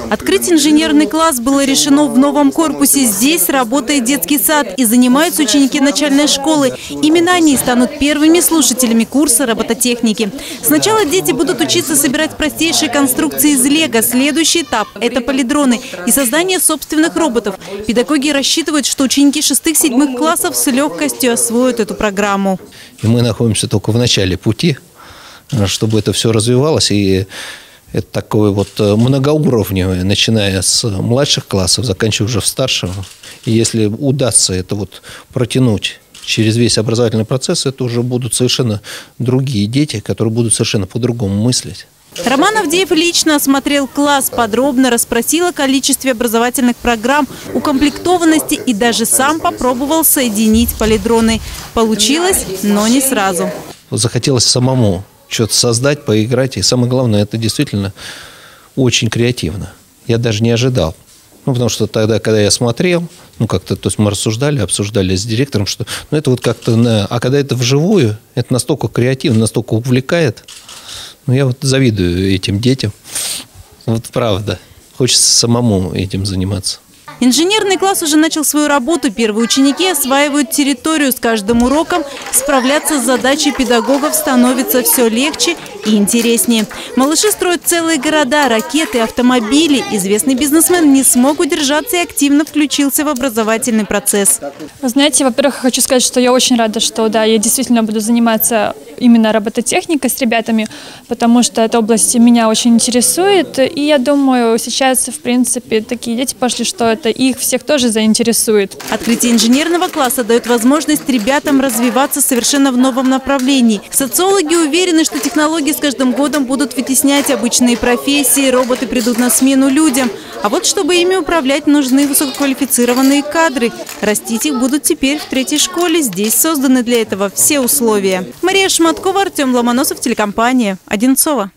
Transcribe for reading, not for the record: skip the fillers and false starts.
Открыть инженерный класс было решено в новом корпусе. Здесь работает детский сад и занимаются ученики начальной школы. Именно они станут первыми слушателями курса робототехники. Сначала дети будут учиться собирать простейшие конструкции из лего. Следующий этап – это полидроны и создание собственных роботов. Педагоги рассчитывают, что ученики 6-7 классов с легкостью освоят эту программу. И мы находимся только в начале пути, чтобы это все развивалось. И это такое вот многоуровневое, начиная с младших классов, заканчивая уже в старшем. И если удастся это вот протянуть через весь образовательный процесс, это уже будут совершенно другие дети, которые будут совершенно по-другому мыслить. Роман Авдеев лично осмотрел класс, подробно расспросил о количестве образовательных программ, укомплектованности и даже сам попробовал соединить полидроны. Получилось, но не сразу. Захотелось самому что-то создать, поиграть. И самое главное, это действительно очень креативно. Я даже не ожидал. Потому что тогда, когда я смотрел, как-то, то есть мы рассуждали, обсуждали с директором, что это вот как-то... А когда это вживую, это настолько креативно, настолько увлекает. Я вот завидую этим детям. Вот правда. Хочется самому этим заниматься. Инженерный класс уже начал свою работу. Первые ученики осваивают территорию. С каждым уроком справляться с задачей педагогов становится все легче и интереснее. Малыши строят целые города, ракеты, автомобили. Известный бизнесмен не смог удержаться и активно включился в образовательный процесс. Вы знаете, во-первых, хочу сказать, что я очень рада, что я действительно буду заниматься именно робототехникой с ребятами, потому что эта область меня очень интересует. И я думаю, сейчас, в принципе, такие дети пошли, что это их всех тоже заинтересует. Открытие инженерного класса дает возможность ребятам развиваться совершенно в новом направлении. Социологи уверены, что технологии с каждым годом будут вытеснять обычные профессии, роботы придут на смену людям. А вот чтобы ими управлять, нужны высококвалифицированные кадры. Растить их будут теперь в 3-й школе. Здесь созданы для этого все условия. Мария Шматкова, Артем Ломоносов, телекомпания «Одинцова».